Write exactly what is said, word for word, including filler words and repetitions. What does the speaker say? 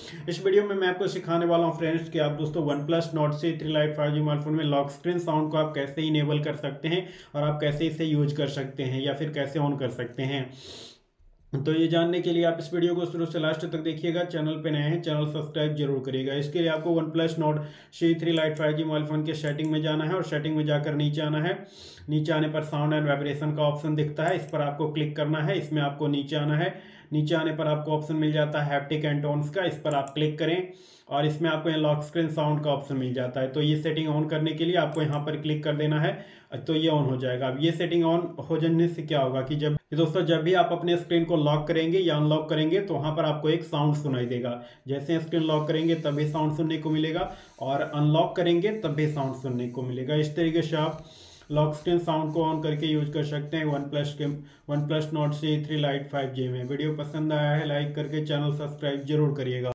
इस वीडियो में मैं आपको सिखाने वाला हूं फ्रेंड्स कि आप दोस्तों OnePlus Nord C three lite five G mobile phone में लॉक स्क्रीन साउंड को आप कैसे इनेबल कर सकते हैं और आप कैसे इसे यूज कर सकते हैं या फिर कैसे ऑन कर सकते हैं। तो ये जानने के लिए आप इस वीडियो को शुरू से लास्ट तक देखिएगा। चैनल पे नए हैं, चैनल सब्सक्राइब जरूर करिएगा। इसके लिए आपको OnePlus Nord C three lite five G mobile phone के सेटिंग में जाना है और सेटिंग में जाकर नीचे आना है। नीचे आने पर साउंड एंड वाइब्रेशन का ऑप्शन दिखता है, इस पर आपको क्लिक करना है। इसमें आपको नीचे आना है, नीचे आने पर आपको ऑप्शन मिल जाता है हैप्टिक एंड टोन्स का, इस पर आप क्लिक करें और इसमें आपको यहाँ लॉक स्क्रीन साउंड का ऑप्शन मिल जाता है। तो ये सेटिंग ऑन करने के लिए आपको यहाँ पर क्लिक कर देना है, तो ये ऑन हो जाएगा। अब ये सेटिंग ऑन हो जाने से क्या होगा कि जब दोस्तों जब भी आप अपने स्क्रीन को लॉक करेंगे या अनलॉक करेंगे तो वहाँ पर आपको एक साउंड सुनाई देगा। जैसे स्क्रीन लॉक करेंगे तब भी साउंड सुनने को मिलेगा और अनलॉक करेंगे तब भी साउंड सुनने को मिलेगा। इस तरीके से आप लॉक स्क्रीन साउंड को ऑन करके यूज कर सकते हैं वन प्लस के OnePlus Nord C three lite five G में। वीडियो पसंद आया है लाइक करके चैनल सब्सक्राइब जरूर करिएगा।